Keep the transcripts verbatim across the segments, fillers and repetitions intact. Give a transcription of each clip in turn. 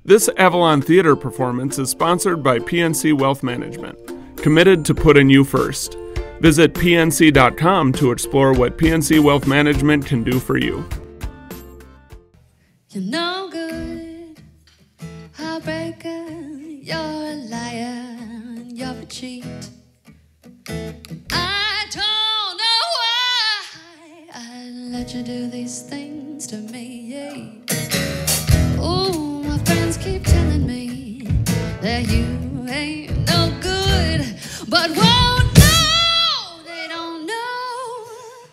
This Avalon Theater performance is sponsored by P N C Wealth Management, committed to putting you first. Visit P N C dot com to explore what P N C Wealth Management can do for you. You're no good, heartbreaker, you're a liar, and you're a cheat. I don't know why I let you do these things to me. Oh, my friends keep telling me that you ain't no good, but won't know, they don't know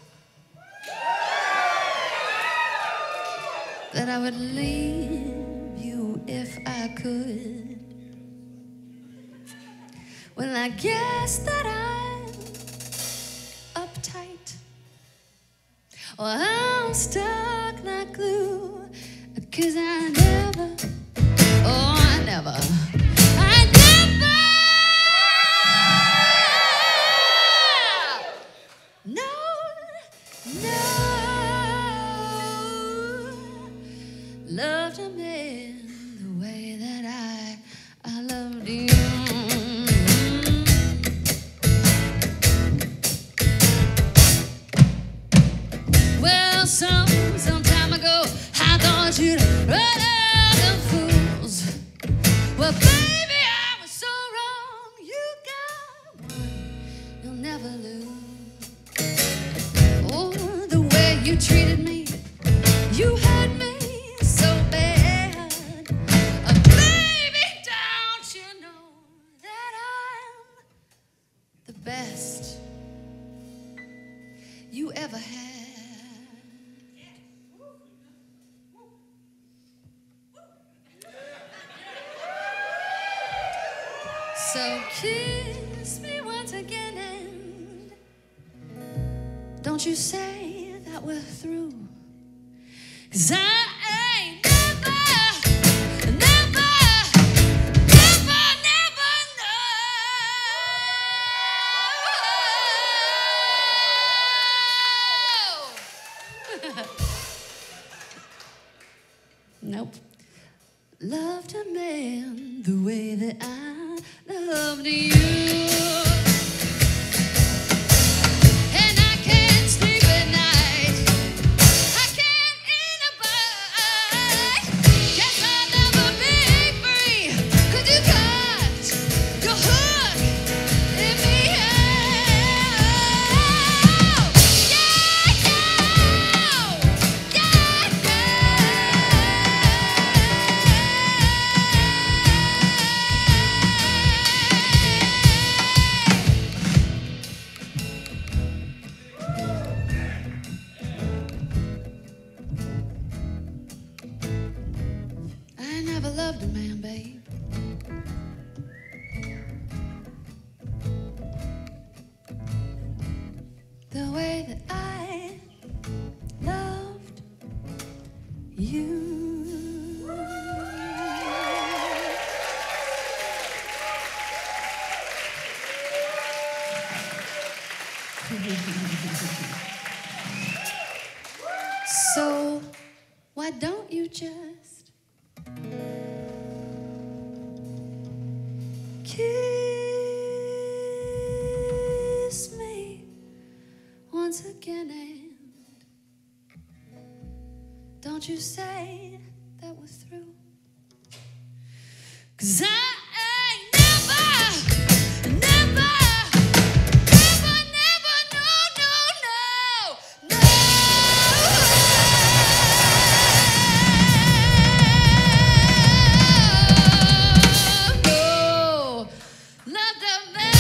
that I would leave you if I could. Well, I guess that I'm uptight, or I'm stuck like glue, 'cause I never, oh, I never, I never, no, no, loved a man the way that I, I loved you. Well, some, some time ago, I thought you'd run out of fools. Well, baby, I was so wrong. You got one you'll never lose. Oh, the way you treated me, you hurt me so bad. Oh, baby, don't you know that I'm the best you ever had? So kiss me once again and don't you say that we're through, 'cause I ain't never, never, never, never know. Nope. Loved a man the way that I loved you. And I can't sleep at night, I can't eat a bite. Guess I'll never be free, 'cause you got your hook in me. I never loved a man, babe. The way that I loved you. So, why don't you just kiss me once again and don't you say that we're through, 'cause I ain't never, never, never, never, no, no, no, no. Loved a man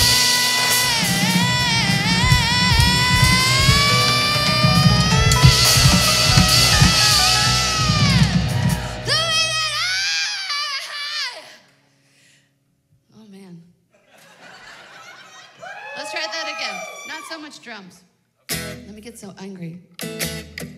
the way that I. Oh man. Let's try that again. Not so much drums. Let me get so angry.